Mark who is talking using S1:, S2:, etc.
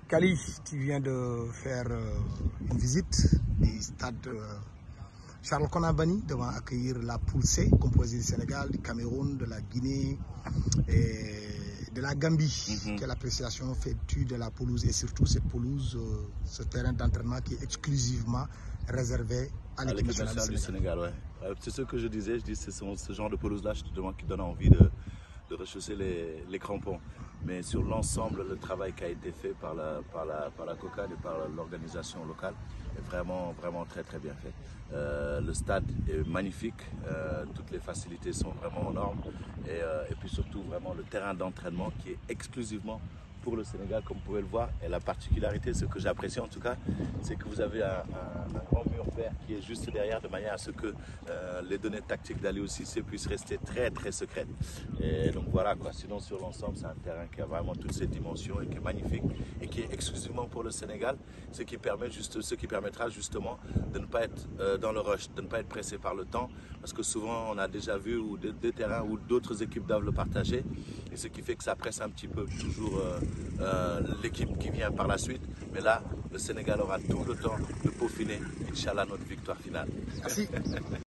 S1: Kali, tu viens de faire une visite du stade Charles Konan-Banny devant accueillir la poule C composée du Sénégal, du Cameroun, de la Guinée et de la Gambie. Quelle appréciation fais-tu de la pelouse et surtout cette pelouse, ce terrain d'entraînement qui est exclusivement réservé à l'équipe nationale du Sénégal?
S2: Ouais. C'est ce que je disais, c'est ce genre de pelouse-là qui donne envie de rechausser les crampons. Mais sur l'ensemble, le travail qui a été fait par la COCAD et par l'organisation locale est vraiment très bien fait. Le stade est magnifique, toutes les facilités sont vraiment aux normes et puis surtout vraiment le terrain d'entraînement qui est exclusivement pour le Sénégal, comme vous pouvez le voir. Et la particularité, ce que j'apprécie en tout cas, c'est que vous avez un grand mur vert qui est juste derrière, de manière à ce que les données tactiques d'Aliou Cissé puissent rester très secrètes. Et donc voilà quoi. Sinon sur l'ensemble, c'est un terrain qui a vraiment toutes ces dimensions et qui est magnifique et qui est exclusivement pour le Sénégal, ce qui permettra justement de ne pas être dans le rush, de ne pas être pressé par le temps, parce que souvent on a déjà vu des terrains où d'autres équipes doivent le partager, et ce qui fait que ça presse un petit peu toujours l'équipe qui vient par la suite. Mais là, le Sénégal aura tout le temps de peaufiner, Inch'Allah, notre victoire finale.
S1: Merci.